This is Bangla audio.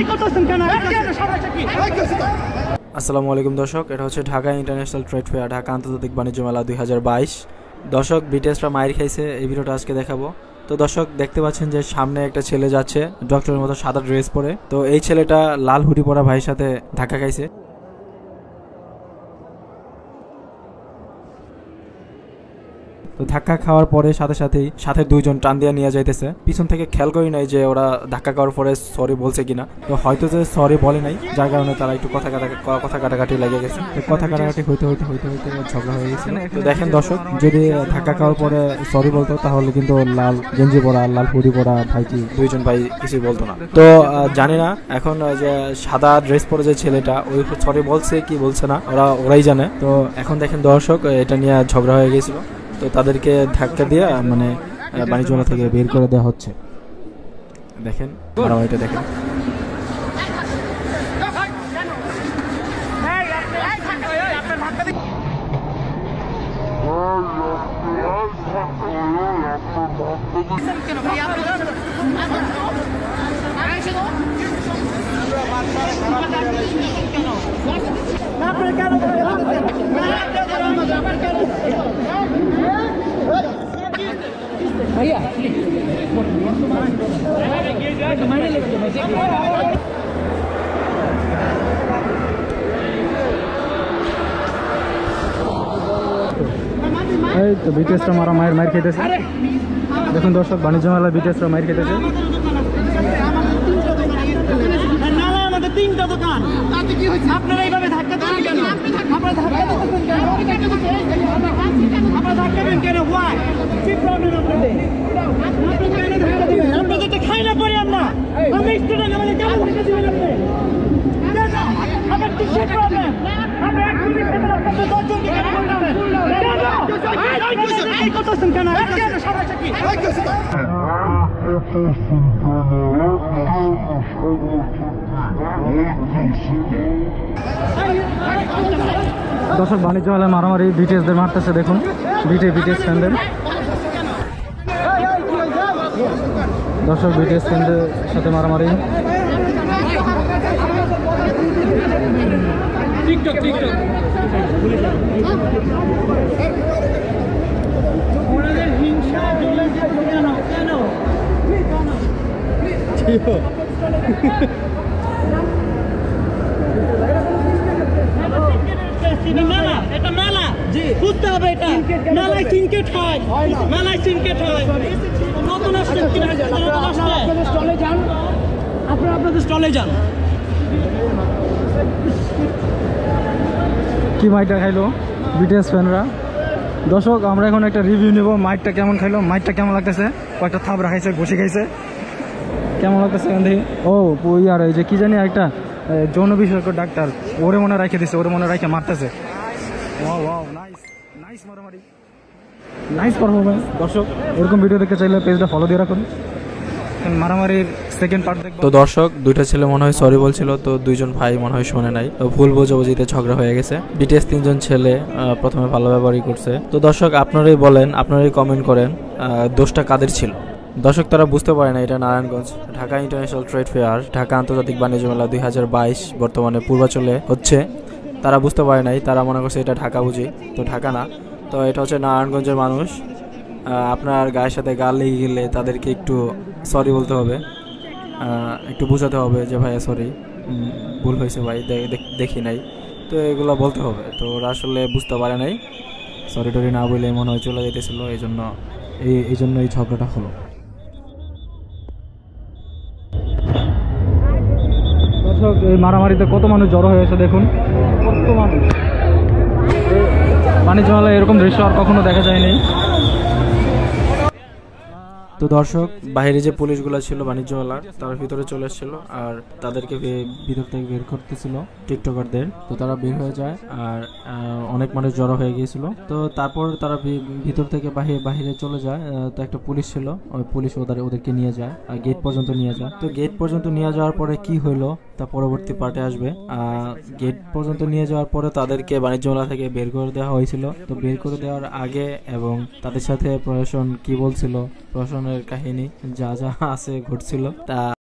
আসসালামু আলাইকুম দর্শক, এটা হচ্ছে Dhaka international trade fair, Dhaka আন্তর্জাতিক বাণিজ্য মেলা 2022। দর্শক, বিটিএসরা মাইর খাইছে, এই ভিডিওটা আজকে দেখাবো। তো দর্শক, দেখতে পাচ্ছেন যে সামনে একটা ছেলে যাচ্ছে ডক্টরের মতো সাদা ড্রেস পরে। তো এই ছেলেটা লাল হুডি পরা ভাইয়ের সাথে ধাক্কা খাইছে। তো ধাক্কা খাওয়ার পরে সাথে দুইজন টান দিয়ে নিয়ে যাইতেছে। পিছন থেকে খেয়াল করি নাই যে ওরা ধাক্কা খাওয়ার পরে সরি বলছে কিনা। তো হয়তো যে সরি বলে নাই, যার কারণে তারা একটু কথা কাটাকাটি লেগে গেছে। কথা কাটাকাটি হইতে ঝগড়া হয়ে গেছে। তো দেখেন দর্শক, যদি ধাক্কা খাওয়ার পরে সরি বলতো তাহলে কিন্তু লাল গেঞ্জি পরা লাল হুডি পরা দুইজন ভাই কিছুই বলতো না। তো জানি না এখন যে সাদা ড্রেস পরে যে ছেলেটা, ওই সরি বলছে কি বলছে না ওরাই জানে। তো এখন দেখেন দর্শক, এটা নিয়ে ঝগড়া হয়ে গেছিল। তো তাদেরকে ধাক্কা দিয়ে মানে বাণিজ্য মেলা থেকে বের করে দেওয়া হচ্ছে। দেখেন এটা দেখেন। भैया तो बीटीएस मारा मार खेते देखो दर्शक, बाणिज्य मेला बीटीएस मार खेते তিনটা দোকান আপনারা এইভাবে ধাক্কা দেন কেন? আপনারা ধাক্কা দিচ্ছেন কেন? আপনারা ধাক্কা দেন কেন? হোয়াই কি প্রবলেম আপনাদের? আপনি কেন ধাক্কা দিবেন? আপনাদের তো খাই না পড়ি আমরা। আমি স্টুডেন্ট, আমাদের কেন ধাক্কা দিবেন আপনি? আপনার কি প্রবলেম? আপনি এক মিনিট থেকে আপনাদের 10 জনকে কেন বলবেন? এই করতেছেন কেন? কেন সমস্যা কি? দর্শক, বাণিজ্য মেলায় মারামারি বিটিএসদের মারতেছে। দেখুন বিটিএস ফ্যানদের। দর্শক, বিটিএস ফ্যানদের সাথে মারামারি। এটা মেলা বুঝতে হবে, এটা মেলায় সিনকেট হয়, মেলায় সিনকেট হয়। নতুন আসলে স্টলে যান, আপনারা আপনাদের স্টলে যান। কি মাইকটা খাইলো বিটিএস ফ্যানরা। দর্শক, আমরা এখন একটা রিভিউ নেব, মাইকটা কেমন খাইলো, মাইকটা কেমন লাগতেছে। কয়েকটা থাপ রাখাইছে, ঘষে খাইছে, কেমন লাগতেছে এখান থেকে। ওই আর এই যে কি জানি একটা যৌন বিশেষজ্ঞ ডাক্তার, ওরে মনে রেখে দিচ্ছে, ওরে মনে রেখে মারতেছে। নাইস মারামারি, নাইস পারফরমেন্স। দর্শক, এরকম ভিডিও দেখতে চাইলে পেজটা ফলো দিয়ে রাখুন। মারামারির সেকেন্ড পার্ট দেখব। তো দর্শক, দুইটা ছেলে মনে হয় সরি বলছিল, তো দুইজন ভাই মনে হয় শোনে নাই, তো ভুল বোঝাবুঝিতে ঝগড়া হয়ে গেছে। বিটিএস তিনজন ছেলে প্রথমে ভালো ব্যবহারই করছে। তো দর্শক, আপনারাই বলেন, আপনারাই কমেন্ট করেন দোষটা কাদের ছিল। দর্শক, তারা বুঝতে পারে না এটা Narayanganj Dhaka international trade fair, Dhaka আন্তর্জাতিক বাণিজ্য মেলা 2022 বর্তমানে পূর্বাচলে হচ্ছে। তারা বুঝতে পারে নাই, তারা মনে করছে এটা ঢাকা বুঝি, তো ঢাকা না। তো এটা হচ্ছে নারায়ণগঞ্জের মানুষ। আপনার গায়ের সাথে গাল লেগে গেলে তাদেরকে একটু সরি বলতে হবে, একটু বোঝাতে হবে যে ভাইয়া সরি, ভুল হয়েছে ভাই, দেখি নাই। তো এগুলো বলতে হবে। তো ওরা আসলে বুঝতে পারে নাই, সরি টরি না বলে মনে হয় চলে যেতেছিল, এই জন্য এই ঝগড়াটা হলো। দর্শক, এই মারামারিতে কত মানুষ জড়ো হয়েছে দেখুন, কত মানুষ। বাণিজ্য মেলায় এরকম দৃশ্য আর কখনো দেখা যায়নি। তো দর্শক, বাইরে যে পুলিশগুলো ছিল বাণিজ্য মেলার, তারা ভিতরে চলে এসেছিল আর তাদেরকে ভিতর থেকে বের করতেছিল টিকটকারদের। তো তারা বের হয়ে যায় আর অনেক মানুষ জড়ো হয়ে গিয়েছিল। তো তারপর তারা ভিতর থেকে বাহিরে চলে যায়। তো একটা পুলিশ ছিল, ওই পুলিশ ওদেরকে নিয়ে যায়, গেট পর্যন্ত নিয়ে যায়। তো গেট পর্যন্ত নিয়ে যাওয়ার পরে কি হইলো তা পরবর্তী পার্টে আসবে। গেট পর্যন্ত নিয়ে যাওয়ার পরে তাদেরকে বাণিজ্য মেলা থেকে বের করে দেওয়া হয়েছিল। তো বের করে দেওয়ার আগে এবং তাদের সাথে প্রশাসন কি বলছিল, প্রশাসনের কাহিনী যা যা আছে ঘটছিল তা